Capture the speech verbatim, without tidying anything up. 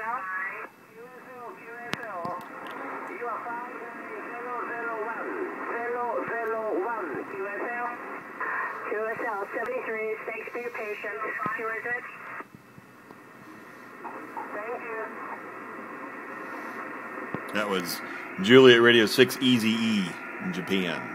L. Q S L, Q S L. You are five zero zero one. zero zero one. Q S L. Q S L seventy-three. Thanks for your patience. Q S H. Thank you. That was Juliet Radio six E Z E in Japan.